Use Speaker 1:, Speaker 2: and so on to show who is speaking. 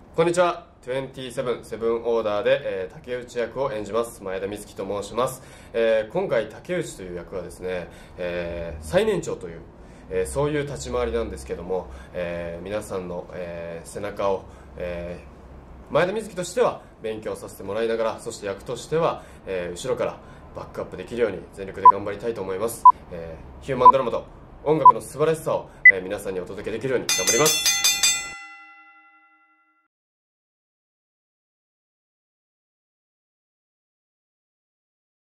Speaker 1: こんにちは。27セブンオーダーで、竹内役を演じます前田瑞希と申します。今回竹内という役はですね、最年長という、そういう立ち回りなんですけども、皆さんの、背中を、前田瑞希としては勉強させてもらいながら、そして役としては、後ろからバックアップできるように全力で頑張りたいと思います。ヒューマンドラマと音楽の素晴らしさを、皆さんにお届けできるように頑張ります。